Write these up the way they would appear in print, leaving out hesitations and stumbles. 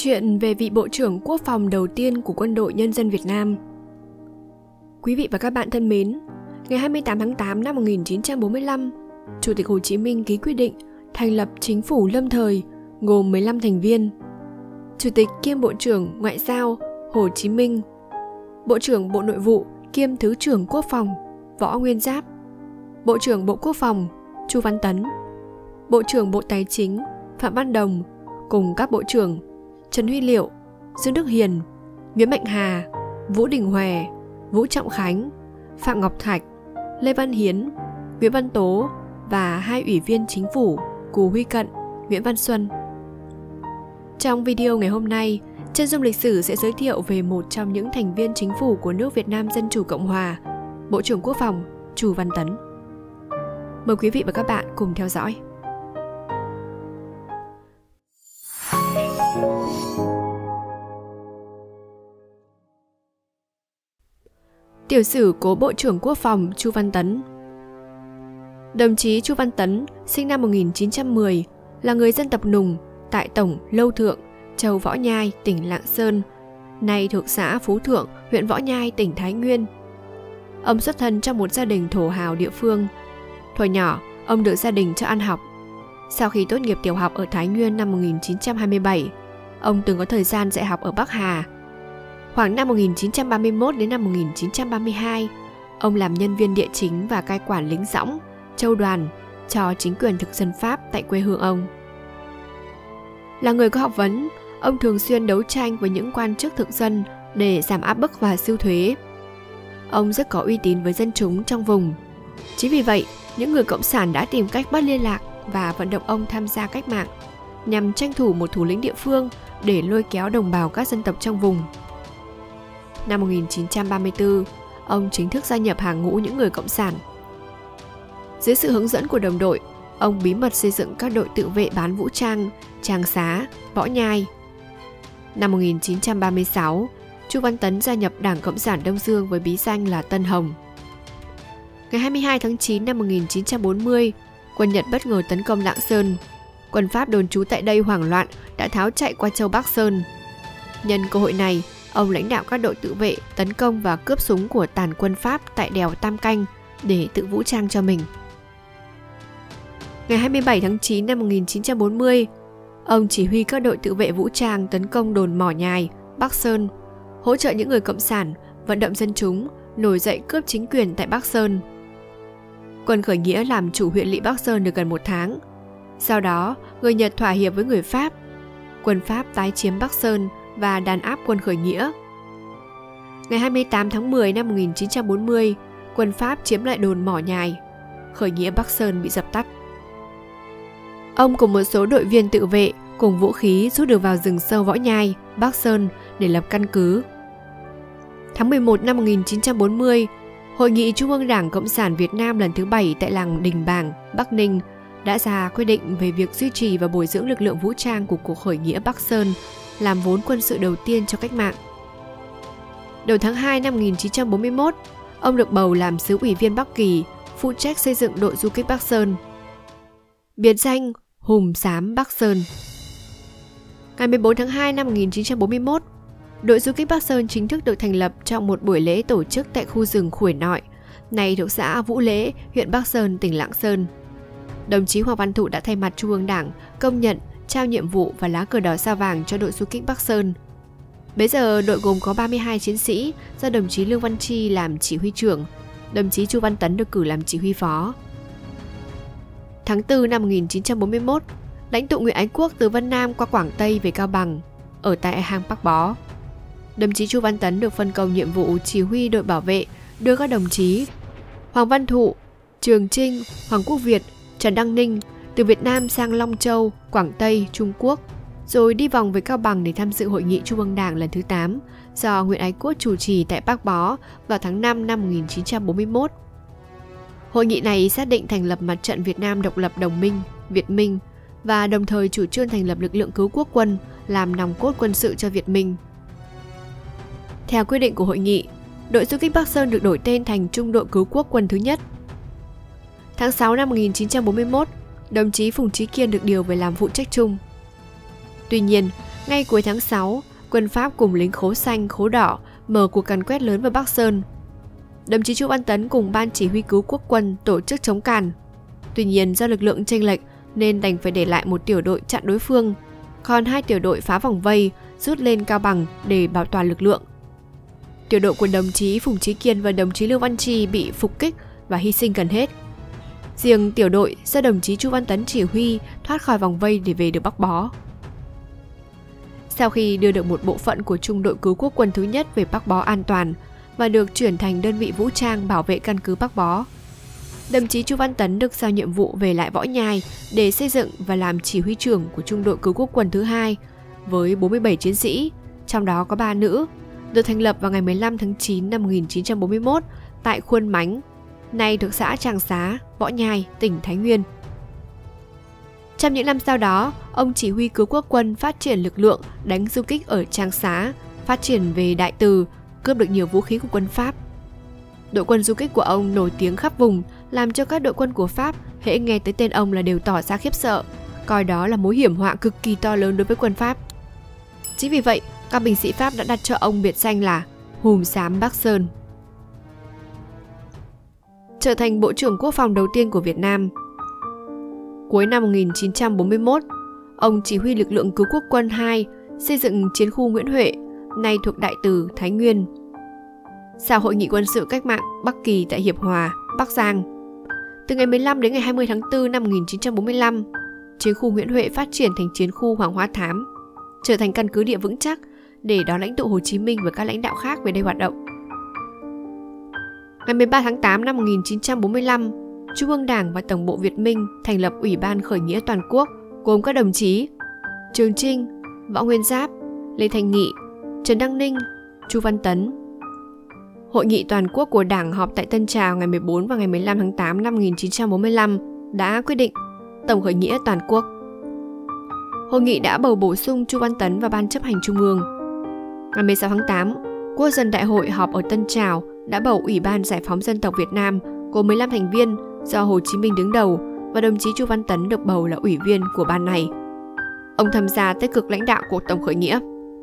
Chuyện về vị Bộ trưởng Quốc phòng đầu tiên của Quân đội Nhân dân Việt Nam. Quý vị và các bạn thân mến, ngày 28 tháng 8 năm 1945, Chủ tịch Hồ Chí Minh ký quyết định thành lập Chính phủ lâm thời gồm 15 thành viên. Chủ tịch kiêm Bộ trưởng Ngoại giao Hồ Chí Minh, Bộ trưởng Bộ Nội vụ kiêm Thứ trưởng Quốc phòng Võ Nguyên Giáp, Bộ trưởng Bộ Quốc phòng Chu Văn Tấn, Bộ trưởng Bộ Tài chính Phạm Văn Đồng cùng các bộ trưởng Trần Huy Liệu, Dương Đức Hiền, Nguyễn Mạnh Hà, Vũ Đình Hòe, Vũ Trọng Khánh, Phạm Ngọc Thạch, Lê Văn Hiến, Nguyễn Văn Tố và 2 ủy viên chính phủ Cù Huy Cận, Nguyễn Văn Xuân. Trong video ngày hôm nay, Chân dung lịch sử sẽ giới thiệu về một trong những thành viên chính phủ của nước Việt Nam Dân Chủ Cộng Hòa, Bộ trưởng Quốc phòng Chu Văn Tấn. Mời quý vị và các bạn cùng theo dõi. Tiểu sử cố Bộ trưởng Quốc phòng Chu Văn Tấn. Đồng chí Chu Văn Tấn sinh năm 1910, là người dân tộc Nùng tại Tổng Lâu Thượng, Châu Võ Nhai, tỉnh Lạng Sơn, nay thuộc xã Phú Thượng, huyện Võ Nhai, tỉnh Thái Nguyên. Ông xuất thân trong một gia đình thổ hào địa phương. Thuở nhỏ, ông được gia đình cho ăn học. Sau khi tốt nghiệp tiểu học ở Thái Nguyên năm 1927, ông từng có thời gian dạy học ở Bắc Hà. Khoảng năm 1931 đến năm 1932, ông làm nhân viên địa chính và cai quản lính dõng, châu đoàn cho chính quyền thực dân Pháp tại quê hương ông. Là người có học vấn, ông thường xuyên đấu tranh với những quan chức thực dân để giảm áp bức và sưu thuế. Ông rất có uy tín với dân chúng trong vùng. Chính vì vậy, những người cộng sản đã tìm cách bắt liên lạc và vận động ông tham gia cách mạng, nhằm tranh thủ một thủ lĩnh địa phương để lôi kéo đồng bào các dân tộc trong vùng. Năm 1934, ông chính thức gia nhập hàng ngũ những người cộng sản. Dưới sự hướng dẫn của đồng đội, ông bí mật xây dựng các đội tự vệ bán vũ trang Tràng Xá, Võ Nhai. Năm 1936, Chu Văn Tấn gia nhập Đảng Cộng sản Đông Dương với bí danh là Tân Hồng. Ngày 22 tháng 9 năm 1940, quân Nhật bất ngờ tấn công Lạng Sơn. Quân Pháp đồn trú tại đây hoảng loạn đã tháo chạy qua châu Bắc Sơn. Nhân cơ hội này, ông lãnh đạo các đội tự vệ tấn công và cướp súng của tàn quân Pháp tại đèo Tam Canh để tự vũ trang cho mình. Ngày 27 tháng 9 năm 1940, ông chỉ huy các đội tự vệ vũ trang tấn công đồn Mỏ Nhài, Bắc Sơn, hỗ trợ những người cộng sản, vận động dân chúng, nổi dậy cướp chính quyền tại Bắc Sơn. Quân khởi nghĩa làm chủ huyện lỵ Bắc Sơn được gần 1 tháng. Sau đó, người Nhật thỏa hiệp với người Pháp. Quân Pháp tái chiếm Bắc Sơn và đàn áp quân khởi nghĩa. Ngày 28 tháng 10 năm 1940, quân Pháp chiếm lại đồn Mỏ Nhài. Khởi nghĩa Bắc Sơn bị dập tắt. Ông cùng một số đội viên tự vệ cùng vũ khí rút được vào rừng sâu Võ Nhai, Bắc Sơn để lập căn cứ. Tháng 11 năm 1940, Hội nghị Trung ương Đảng Cộng sản Việt Nam lần thứ 7 tại làng Đình Bảng, Bắc Ninh đã ra quyết định về việc duy trì và bồi dưỡng lực lượng vũ trang của cuộc khởi nghĩa Bắc Sơn làm vốn quân sự đầu tiên cho cách mạng. Đầu tháng 2 năm 1941, ông được bầu làm xứ ủy viên Bắc Kỳ, phụ trách xây dựng đội du kích Bắc Sơn. Biệt danh Hùm Xám Bắc Sơn. Ngày 14 tháng 2 năm 1941, đội du kích Bắc Sơn chính thức được thành lập trong một buổi lễ tổ chức tại khu rừng Khuổi Nội, nay thuộc xã Vũ Lễ, huyện Bắc Sơn, tỉnh Lạng Sơn. Đồng chí Hoàng Văn Thụ đã thay mặt Trung ương Đảng công nhận, trao nhiệm vụ và lá cờ đỏ sao vàng cho đội du kích Bắc Sơn. Bấy giờ đội gồm có 32 chiến sĩ do đồng chí Lương Văn Chi làm chỉ huy trưởng, đồng chí Chu Văn Tấn được cử làm chỉ huy phó. Tháng 4 năm 1941, lãnh tụ Nguyễn Ái Quốc từ Vân Nam qua Quảng Tây về Cao Bằng, ở tại hang Bắc Bó. Đồng chí Chu Văn Tấn được phân công nhiệm vụ chỉ huy đội bảo vệ, đưa các đồng chí Hoàng Văn Thụ, Trường Trinh, Hoàng Quốc Việt, Trần Đăng Ninh từ Việt Nam sang Long Châu, Quảng Tây, Trung Quốc, rồi đi vòng về Cao Bằng để tham dự Hội nghị Trung ương Đảng lần thứ 8 do Nguyễn Ái Quốc chủ trì tại Bắc Bó vào tháng 5 năm 1941. Hội nghị này xác định thành lập Mặt trận Việt Nam Độc lập Đồng minh, Việt Minh và đồng thời chủ trương thành lập lực lượng cứu quốc quân làm nòng cốt quân sự cho Việt Minh. Theo quyết định của hội nghị, đội du kích Bắc Sơn được đổi tên thành Trung đội Cứu quốc quân thứ nhất. Tháng 6 năm 1941, đồng chí Phùng Trí Kiên được điều về làm phụ trách chung. Tuy nhiên, Ngay cuối tháng 6, quân Pháp cùng lính khố xanh, khố đỏ mở cuộc càn quét lớn vào Bắc Sơn. Đồng chí Chu Văn Tấn cùng ban chỉ huy cứu quốc quân tổ chức chống càn. Tuy nhiên do lực lượng chênh lệch nên đành phải để lại một tiểu đội chặn đối phương, còn 2 tiểu đội phá vòng vây rút lên Cao Bằng để bảo toàn lực lượng. Tiểu đội của đồng chí Phùng Chí Kiên và đồng chí Lưu Văn Chi bị phục kích và hy sinh gần hết. Riêng tiểu đội do đồng chí Chu Văn Tấn chỉ huy thoát khỏi vòng vây để về được Bắc Bó. Sau khi đưa được một bộ phận của trung đội cứu quốc quân thứ nhất về Bắc Bó an toàn và được chuyển thành đơn vị vũ trang bảo vệ căn cứ Bắc Bó, đồng chí Chu Văn Tấn được giao nhiệm vụ về lại Võ Nhai để xây dựng và làm chỉ huy trưởng của trung đội cứu quốc quân thứ hai với 47 chiến sĩ, trong đó có 3 nữ, được thành lập vào ngày 15 tháng 9 năm 1941 tại Khuôn Mánh, nay thuộc xã Tràng Xá, Võ Nhai, tỉnh Thái Nguyên. Trong những năm sau đó, ông chỉ huy cứu quốc quân phát triển lực lượng đánh du kích ở Tràng Xá, phát triển về Đại Từ, cướp được nhiều vũ khí của quân Pháp. Đội quân du kích của ông nổi tiếng khắp vùng, làm cho các đội quân của Pháp hễ nghe tới tên ông là đều tỏ ra khiếp sợ, coi đó là mối hiểm họa cực kỳ to lớn đối với quân Pháp. Chính vì vậy, các binh sĩ Pháp đã đặt cho ông biệt danh là Hùm Xám Bắc Sơn. Trở thành Bộ trưởng Quốc phòng đầu tiên của Việt Nam. Cuối năm 1941, ông chỉ huy lực lượng cứu quốc quân 2 xây dựng chiến khu Nguyễn Huệ, nay thuộc Đại Từ, Thái Nguyên. Sau Hội nghị quân sự cách mạng Bắc Kỳ tại Hiệp Hòa, Bắc Giang, từ ngày 15 đến ngày 20 tháng 4 năm 1945, chiến khu Nguyễn Huệ phát triển thành chiến khu Hoàng Hoa Thám, trở thành căn cứ địa vững chắc để đón lãnh tụ Hồ Chí Minh và các lãnh đạo khác về đây hoạt động. Ngày 13 tháng 8 năm 1945, Trung ương Đảng và Tổng bộ Việt Minh thành lập Ủy ban Khởi nghĩa Toàn quốc gồm các đồng chí Trường Chinh, Võ Nguyên Giáp, Lê Thanh Nghị, Trần Đăng Ninh, Chu Văn Tấn. Hội nghị toàn quốc của Đảng họp tại Tân Trào ngày 14 và ngày 15 tháng 8 năm 1945 đã quyết định Tổng khởi nghĩa toàn quốc. Hội nghị đã bầu bổ sung Chu Văn Tấn vào Ban chấp hành Trung ương. Ngày 16 tháng 8, Quốc dân đại hội họp ở Tân Trào đã bầu Ủy ban Giải phóng dân tộc Việt Nam gồm 15 thành viên do Hồ Chí Minh đứng đầu và đồng chí Chu Văn Tấn được bầu là ủy viên của ban này. Ông tham gia tích cực lãnh đạo cuộc tổng khởi nghĩa.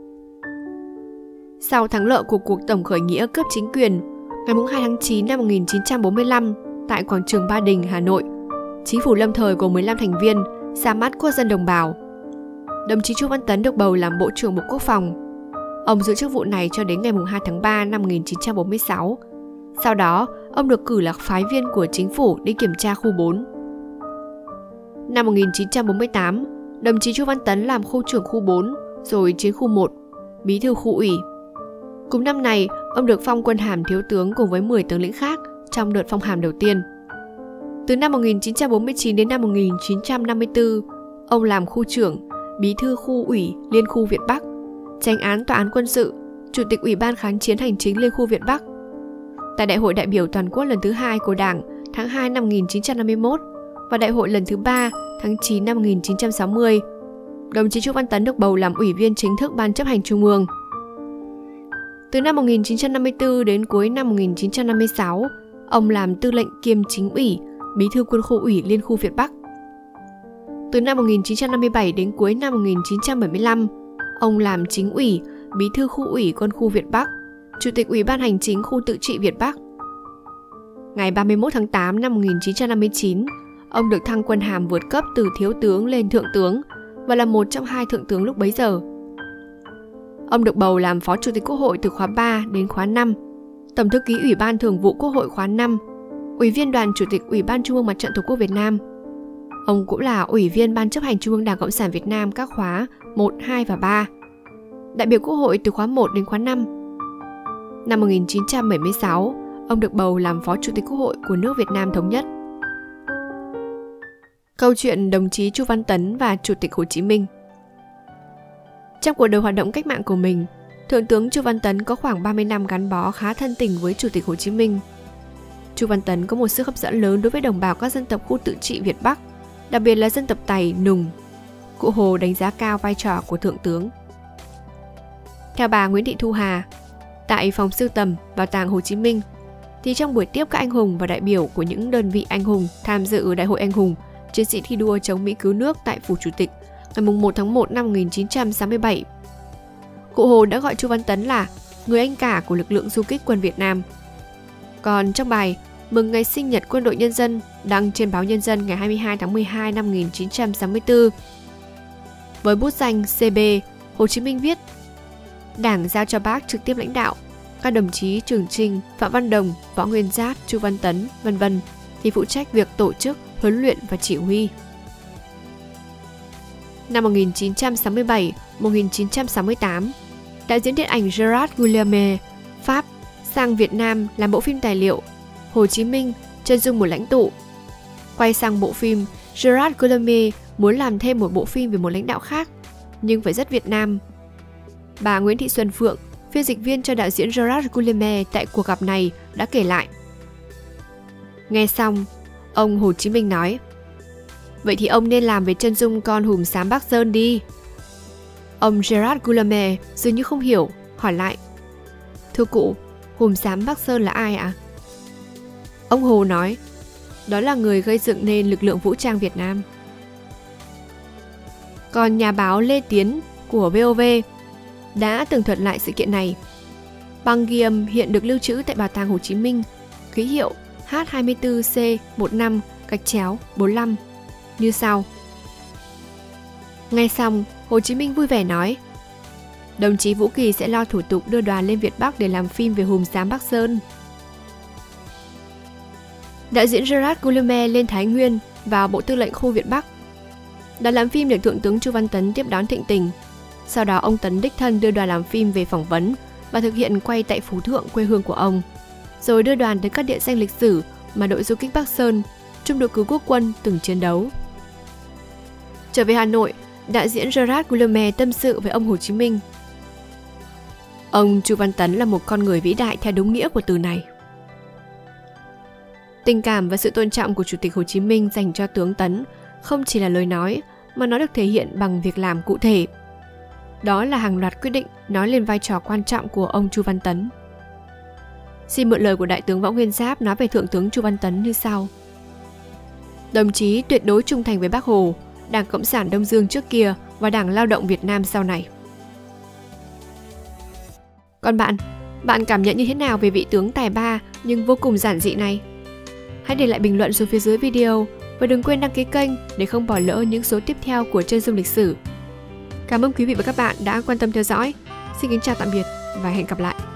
Sau thắng lợi của cuộc tổng khởi nghĩa cướp chính quyền, ngày 2 tháng 9 năm 1945 tại quảng trường Ba Đình, Hà Nội, chính phủ lâm thời gồm 15 thành viên ra mắt quốc dân đồng bào. Đồng chí Chu Văn Tấn được bầu làm Bộ trưởng Bộ Quốc phòng. Ông giữ chức vụ này cho đến ngày 2 tháng 3 năm 1946. Sau đó, ông được cử là phái viên của chính phủ đi kiểm tra khu 4. Năm 1948, đồng chí Chu Văn Tấn làm khu trưởng khu 4, rồi chiến khu 1, bí thư khu ủy. Cùng năm này, ông được phong quân hàm thiếu tướng cùng với 10 tướng lĩnh khác trong đợt phong hàm đầu tiên. Từ năm 1949 đến năm 1954, ông làm khu trưởng, bí thư khu ủy Liên khu Việt Bắc, chánh án tòa án quân sự, chủ tịch Ủy ban kháng chiến hành chính Liên khu Việt Bắc. Tại Đại hội đại biểu toàn quốc lần thứ 2 của Đảng tháng 2 năm 1951 và Đại hội lần thứ 3 tháng 9 năm 1960, đồng chí Chu Văn Tấn được bầu làm ủy viên chính thức Ban chấp hành Trung ương. Từ năm 1954 đến cuối năm 1956, ông làm tư lệnh kiêm chính ủy, bí thư quân khu ủy Liên khu Việt Bắc. Từ năm 1957 đến cuối năm 1975, ông làm chính ủy, bí thư khu ủy quân khu Việt Bắc, chủ tịch Ủy ban hành chính khu tự trị Việt Bắc. Ngày 31 tháng 8 năm 1959, ông được thăng quân hàm vượt cấp từ thiếu tướng lên thượng tướng và là một trong 2 thượng tướng lúc bấy giờ. Ông được bầu làm Phó Chủ tịch Quốc hội từ khóa 3 đến khóa 5, Tổng thư ký Ủy ban Thường vụ Quốc hội khóa 5, Ủy viên Đoàn Chủ tịch Ủy ban Trung ương Mặt trận Tổ quốc Việt Nam. Ông cũng là Ủy viên Ban chấp hành Trung ương Đảng Cộng sản Việt Nam các khóa 1, 2 và 3, đại biểu Quốc hội từ khóa 1 đến khóa 5. Năm 1976, ông được bầu làm Phó Chủ tịch Quốc hội của nước Việt Nam Thống nhất. Câu chuyện đồng chí Chu Văn Tấn và Chủ tịch Hồ Chí Minh. Trong cuộc đời hoạt động cách mạng của mình, Thượng tướng Chu Văn Tấn có khoảng 30 năm gắn bó khá thân tình với Chủ tịch Hồ Chí Minh. Chu Văn Tấn có một sức hấp dẫn lớn đối với đồng bào các dân tộc khu tự trị Việt Bắc, đặc biệt là dân tộc Tày, Nùng. Cụ Hồ đánh giá cao vai trò của Thượng tướng. Theo bà Nguyễn Thị Thu Hà, tại phòng sưu tầm Bảo tàng Hồ Chí Minh, thì trong buổi tiếp các anh hùng và đại biểu của những đơn vị anh hùng tham dự Đại hội Anh hùng, chiến sĩ thi đua chống Mỹ cứu nước tại Phủ Chủ tịch, ngày 1 tháng 1 năm 1967. Cụ Hồ đã gọi Chu Văn Tấn là người anh cả của lực lượng du kích quân Việt Nam. Còn trong bài mừng ngày sinh nhật Quân đội Nhân dân đăng trên báo Nhân dân ngày 22 tháng 12 năm 1964, với bút danh CB, Hồ Chí Minh viết: Đảng giao cho bác trực tiếp lãnh đạo, các đồng chí Trường Trinh, Phạm Văn Đồng, Võ Nguyên Giáp, Chu Văn Tấn, v.v. thì phụ trách việc tổ chức, huấn luyện và chỉ huy. Năm 1967-1968, đạo diễn điện ảnh Gerard Guillaume, Pháp, sang Việt Nam làm bộ phim tài liệu Hồ Chí Minh, chân dung một lãnh tụ. Quay sang bộ phim, Gerard Guillaume muốn làm thêm một bộ phim về một lãnh đạo khác, nhưng phải rất Việt Nam. Bà Nguyễn Thị Xuân Phượng, phiên dịch viên cho đạo diễn Gerard Guillaume tại cuộc gặp này đã kể lại. Nghe xong, ông Hồ Chí Minh nói: Vậy thì ông nên làm về chân dung con hùm xám Bắc Sơn đi. Ông Gerard Guillaume dường như không hiểu, hỏi lại: Thưa cụ, hùm xám Bắc Sơn là ai ạ? Ông Hồ nói: Đó là người gây dựng nên lực lượng vũ trang Việt Nam. Còn nhà báo Lê Tiến của VOV đã tường thuật lại sự kiện này. Băng ghi âm hiện được lưu trữ tại Bảo tàng Hồ Chí Minh, ký hiệu H24C15-45 như sau. Ngay xong, Hồ Chí Minh vui vẻ nói: Đồng chí Vũ Kỳ sẽ lo thủ tục đưa đoàn lên Việt Bắc để làm phim về hùm xám Bắc Sơn. Đạo diễn Gerard Guillaume lên Thái Nguyên vào Bộ Tư lệnh khu Việt Bắc. Đoàn làm phim được Thượng tướng Chu Văn Tấn tiếp đón thịnh tình. Sau đó ông Tấn đích thân đưa đoàn làm phim về phỏng vấn và thực hiện quay tại Phú Thượng, quê hương của ông, rồi đưa đoàn tới các địa danh lịch sử mà đội du kích Bắc Sơn, trung đội cứu quốc quân từng chiến đấu. Trở về Hà Nội, đạo diễn Gerard Guillaume tâm sự với ông Hồ Chí Minh: Ông Chu Văn Tấn là một con người vĩ đại theo đúng nghĩa của từ này. Tình cảm và sự tôn trọng của Chủ tịch Hồ Chí Minh dành cho tướng Tấn không chỉ là lời nói, mà nó được thể hiện bằng việc làm cụ thể. Đó là hàng loạt quyết định nói lên vai trò quan trọng của ông Chu Văn Tấn. Xin mượn lời của Đại tướng Võ Nguyên Giáp nói về Thượng tướng Chu Văn Tấn như sau: Đồng chí tuyệt đối trung thành với Bác Hồ, Đảng Cộng sản Đông Dương trước kia và Đảng Lao động Việt Nam sau này. Còn bạn cảm nhận như thế nào về vị tướng tài ba nhưng vô cùng giản dị này? Hãy để lại bình luận xuống phía dưới video và đừng quên đăng ký kênh để không bỏ lỡ những số tiếp theo của Chân dung lịch sử. Cảm ơn quý vị và các bạn đã quan tâm theo dõi. Xin kính chào tạm biệt và hẹn gặp lại.